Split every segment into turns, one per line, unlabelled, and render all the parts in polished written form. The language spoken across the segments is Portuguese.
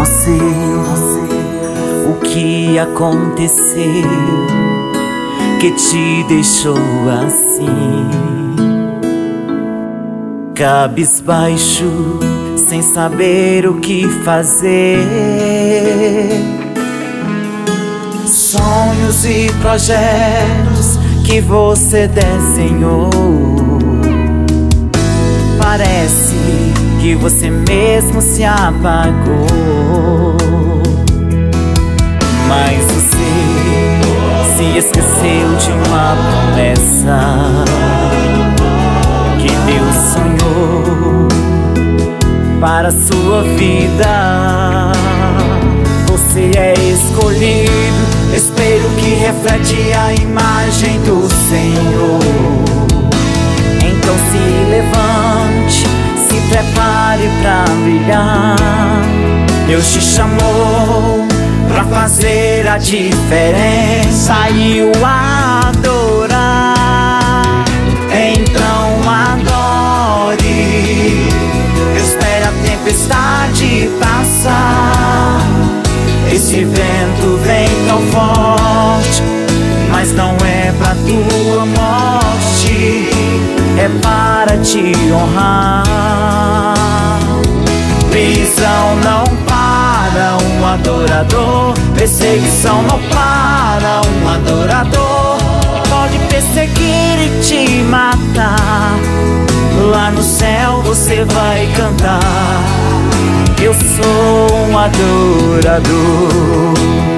o que aconteceu que te deixou assim, cabisbaixo, sem saber o que fazer? Sonhos e projetos que você desenhou, parece que você mesmo se apagou. Mas você se esqueceu de uma promessa que Deus sonhou para a sua vida. Você é escolhido, espelho que reflete a imagem do Senhor. Então se levante, se prepare pra brilhar. Deus te chamou pra fazer a diferença e o adorar. Então adore, espere a tempestade passar. Esse vento vem tão forte, mas não é pra tua morte, é para te honrar. Prisão não para um adorador, perseguição não para um adorador. Pode perseguir e te matar, lá no céu você vai cantar: eu sou um adorador.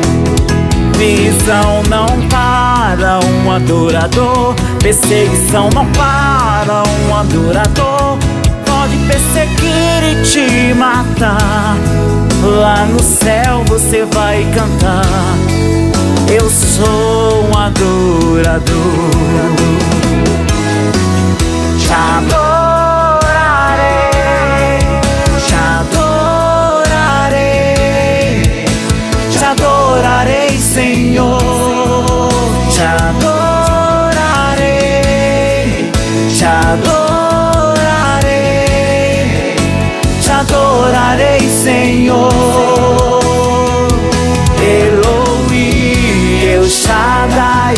Prisão não para um adorador, perseguição não para um adorador. Pode perseguir e te matar, lá no céu você vai cantar: eu sou um adorador. Te adorarei, te adorarei, te adorarei, Senhor. Te adorarei, te adorarei, te adorarei, Senhor. Elohim, El Shaddai,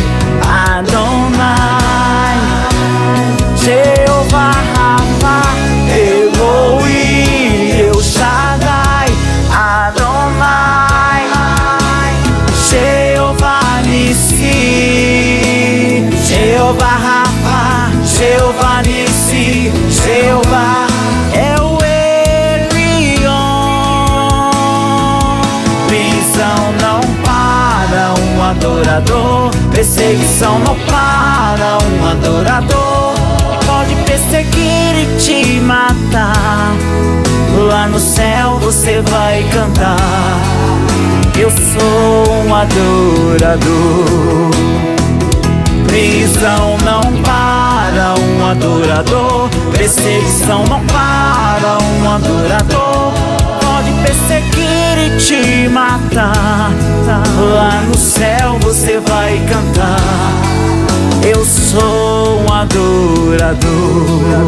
Adonai, Jeová Rafa. Elohim, El Shaddai, Adonai, Jeová Nissi, Jeová Rafa, Jeová Nissi, Jeová é o Elion. Prisão não para um adorador, perseguição não para um adorador. Pode perseguir e te matar, lá no céu você vai cantar: eu sou um adorador. Prisão não para um adorador, perseguição não para um adorador. Pode perseguir e te matar, lá no céu você vai cantar: eu sou um adorador.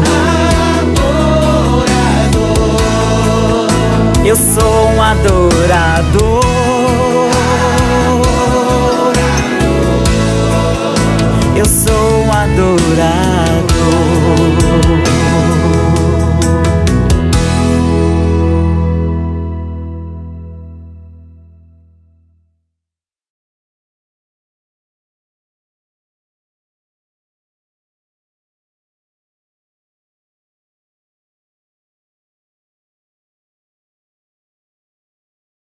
Eu sou um adorador. Eu sou um adorador.